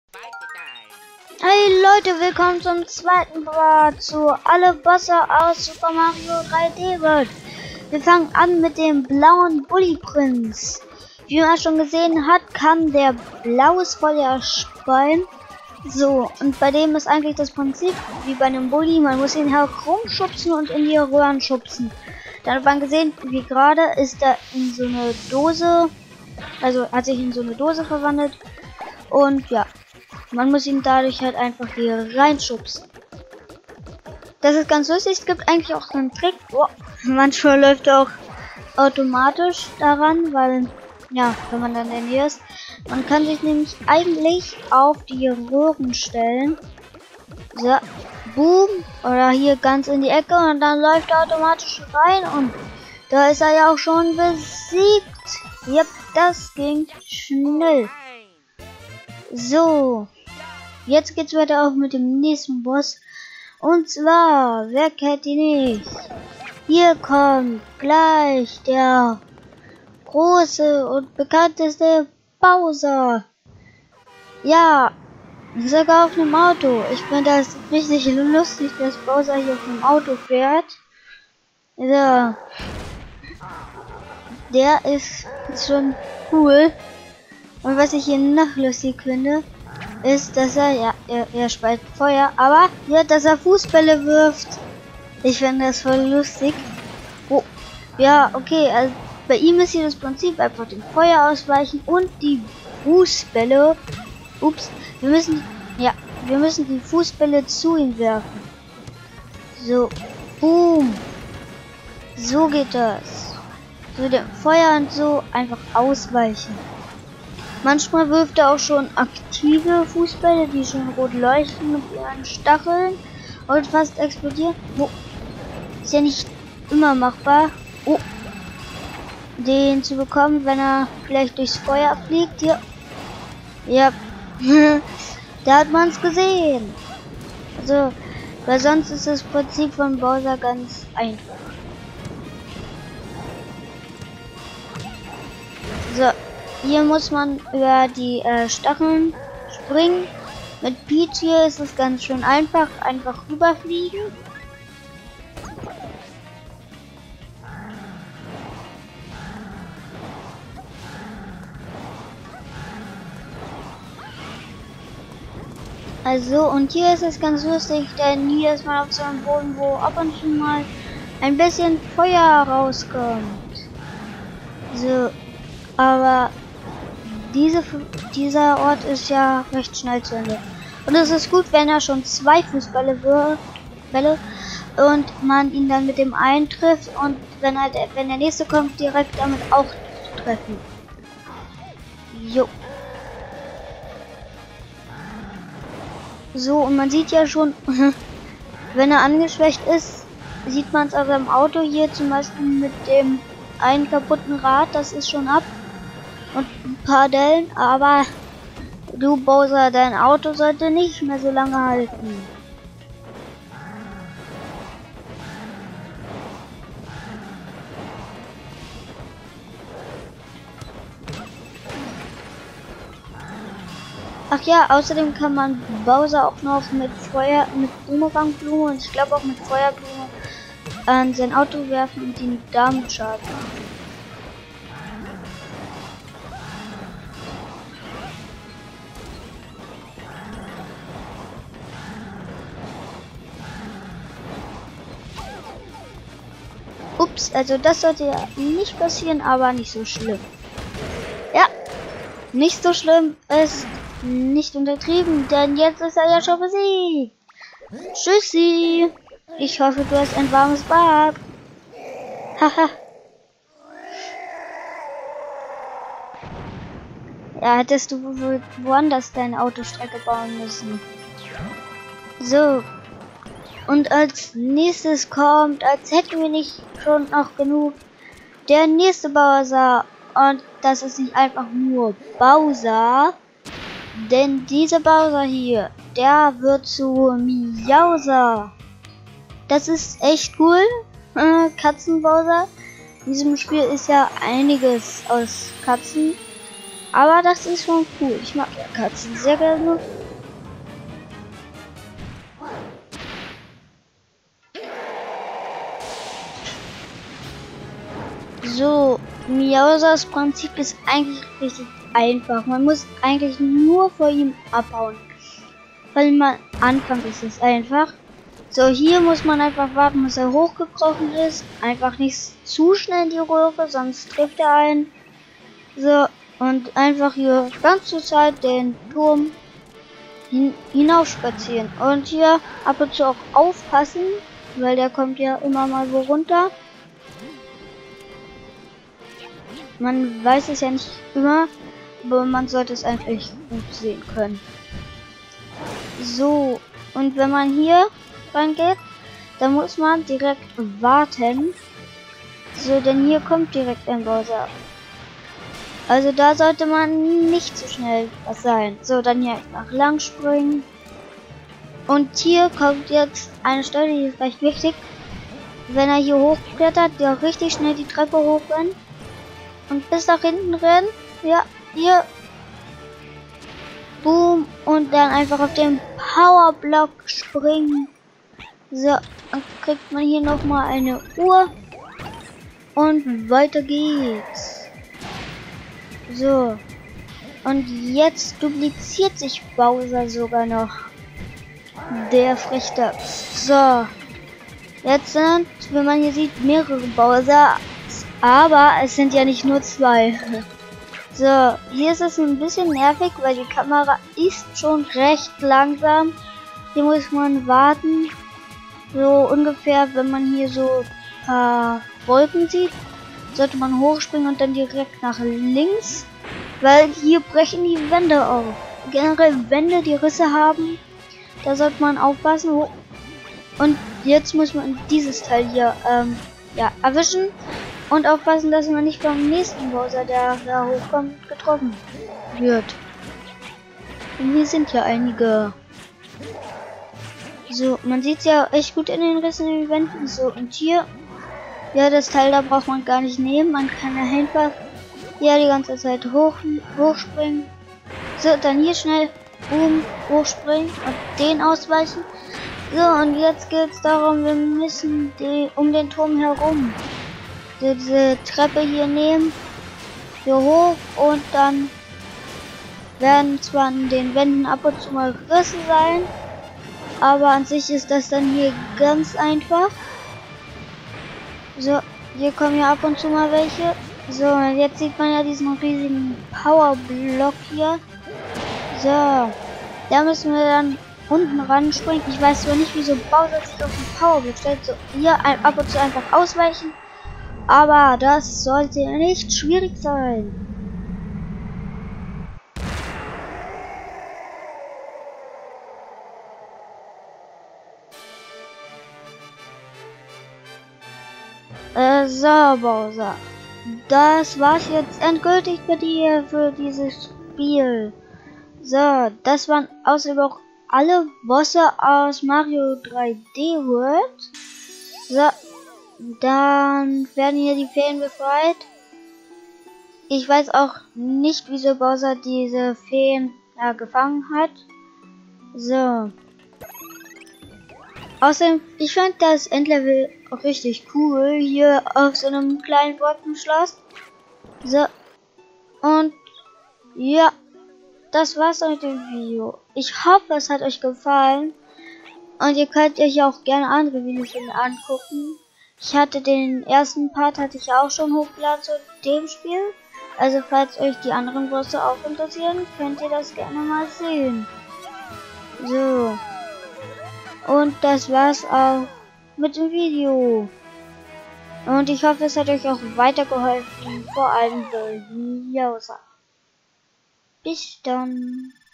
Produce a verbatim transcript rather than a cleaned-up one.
Hey Leute, willkommen zum zweiten Part zu alle Bosse aus Super Mario drei D World. Wir fangen an mit dem blauen Bully Prinz. Wie man schon gesehen hat, kann der blaues Feuer speien. So, und bei dem ist eigentlich das Prinzip wie bei einem Bully, man muss ihn herumschubsen und in die Röhren schubsen. Dann hat man gesehen, wie gerade ist er in so eine Dose, also hat sich in so eine Dose verwandelt. Und ja, man muss ihn dadurch halt einfach hier reinschubsen. Das ist ganz lustig. Es gibt eigentlich auch so einen Trick. Oh, manchmal läuft er auch automatisch daran, weil, ja, wenn man dann in der Nähe ist. Man kann sich nämlich eigentlich auf die Röhren stellen. So, boom. Oder hier ganz in die Ecke und dann läuft er automatisch rein. Und da ist er ja auch schon besiegt. Yep, das ging schnell. So. Jetzt geht's weiter auch mit dem nächsten Boss. Und zwar, wer kennt ihn nicht? Hier kommt gleich der große und bekannteste Bowser. Ja, sogar auf einem Auto. Ich finde das richtig lustig, dass Bowser hier auf einem Auto fährt. So. Der ist schon cool. Und was ich hier noch lustig finde, ist, dass er, ja, er, er speit Feuer, aber ja, dass er Fußbälle wirft. Ich finde das voll lustig. Oh, ja, okay, also bei ihm ist hier das Prinzip einfach dem Feuer ausweichen und die Fußbälle. Ups, wir müssen, ja, wir müssen die Fußbälle zu ihm werfen. So, boom. So geht das. So dem Feuer und so einfach ausweichen. Manchmal wirft er auch schon aktive Fußbälle, die schon rot leuchten mit ihren Stacheln und fast explodieren. Oh, ist ja nicht immer machbar. Oh, den zu bekommen, wenn er vielleicht durchs Feuer fliegt. Hier. Ja, da hat man es gesehen. Also, weil sonst ist das Prinzip von Bowser ganz einfach. So. Hier muss man über die äh, Stacheln springen. Mit Peach hier ist es ganz schön einfach. Einfach rüberfliegen. Also, und hier ist es ganz lustig, denn hier ist man auf so einem Boden, wo ab und zu mal ein bisschen Feuer rauskommt. So, aber Diese, dieser Ort ist ja recht schnell zu Ende. Und es ist gut, wenn er schon zwei Fußbälle wirft, Bälle, und man ihn dann mit dem einen trifft und wenn, er, wenn der nächste kommt, direkt damit auch treffen. Jo. So, und man sieht ja schon, wenn er angeschwächt ist, sieht man es auf seinem Auto hier zum Beispiel mit dem einen kaputten Rad, das ist schon ab. Und ein paar Dellen, aber du Bowser, dein Auto sollte nicht mehr so lange halten. Ach ja, außerdem kann man Bowser auch noch mit Feuer, mit Boomerangblume und ich glaube auch mit Feuerblume an sein Auto werfen und ihn damit schaden machen. Ups, also das sollte ja nicht passieren, aber nicht so schlimm. Ja, nicht so schlimm ist nicht untertrieben, denn jetzt ist er ja schon besiegt. Tschüssi. Ich hoffe, du hast ein warmes Bad. Haha. Ja, hättest du wohl woanders deine Autostrecke bauen müssen. So. Und als nächstes kommt, als hätten wir nicht schon noch genug, der nächste Bowser. Und das ist nicht einfach nur Bowser, denn dieser Bowser hier, der wird zu Miauser. Das ist echt cool, äh, Katzen-Bowser. In diesem Spiel ist ja einiges aus Katzen, aber das ist schon cool. Ich mag ja Katzen sehr gerne. So, Miausas Prinzip ist eigentlich richtig einfach. Man muss eigentlich nur vor ihm abhauen. Weil man Anfang ist es einfach. So, hier muss man einfach warten, bis er hochgekrochen ist. Einfach nicht zu schnell in die Röhre, sonst trifft er einen. So, und einfach hier ganz zur Zeit den Turm hin hinaufspazieren. Und hier ab und zu auch aufpassen, weil der kommt ja immer mal wo runter. Man weiß es ja nicht immer, aber man sollte es eigentlich gut sehen können. So, und wenn man hier rangeht, dann muss man direkt warten. So, denn hier kommt direkt ein Bowser. Also da sollte man nicht zu schnell was sein. So, dann hier einfach lang springen. Und hier kommt jetzt eine Stelle, die ist recht wichtig. Wenn er hier hochklettert, der richtig schnell die Treppe hochrennt. Und bis nach hinten rennen. Ja, hier. Boom. Und dann einfach auf den Powerblock springen. So, dann kriegt man hier nochmal eine Uhr. Und weiter geht's. So. Und jetzt dupliziert sich Bowser sogar noch. Der Frechter. So. Jetzt sind, wenn man hier sieht, mehrere Bowser. Aber es sind ja nicht nur zwei. So, hier ist es ein bisschen nervig, weil die Kamera ist schon recht langsam. Hier muss man warten. So ungefähr, wenn man hier so ein paar Wolken sieht, sollte man hochspringen und dann direkt nach links. Weil hier brechen die Wände auf. Generell Wände, die Risse haben. Da sollte man aufpassen. Und jetzt muss man dieses Teil hier ähm, ja, erwischen. Und aufpassen, dass man nicht vom nächsten Bowser, der da hochkommt, getroffen wird. Und hier sind ja einige. So, man sieht ja echt gut in den Rissen in den Wänden. So, und hier, ja, das Teil da braucht man gar nicht nehmen. Man kann ja einfach ja die ganze Zeit hoch, hochspringen. So, dann hier schnell boom, hochspringen und den ausweichen. So, und jetzt geht es darum, wir müssen die, um den Turm herum diese Treppe hier nehmen, hier hoch, und dann werden zwar an den Wänden ab und zu mal Risse sein, aber an sich ist das dann hier ganz einfach. So, hier kommen ja ab und zu mal welche. So, und jetzt sieht man ja diesen riesigen Powerblock hier. So, da müssen wir dann unten ran springen. Ich weiß zwar nicht, wieso Bowser sich auf den Powerblock stellt. So, hier ein, ab und zu einfach ausweichen. Aber das sollte nicht schwierig sein. Äh, so, Bowser. Das war's jetzt endgültig bei dir für dieses Spiel. So, das waren außerdem auch alle Bosse aus Mario drei D World. So. Dann werden hier die Feen befreit. Ich weiß auch nicht, wieso Bowser diese Feen ja, gefangen hat. So. Außerdem, ich fand das Endlevel auch richtig cool. Hier auf so einem kleinen Wolkenschloss. So. Und ja, das war's mit dem Video. Ich hoffe, es hat euch gefallen. Und ihr könnt euch auch gerne andere Videos angucken. Ich hatte den ersten Part, hatte ich auch schon hochgeladen zu dem Spiel. Also falls euch die anderen Bosse auch interessieren, könnt ihr das gerne mal sehen. So. Und das war's auch mit dem Video. Und ich hoffe, es hat euch auch weitergeholfen. Vor allem bei Miausa. Bis dann.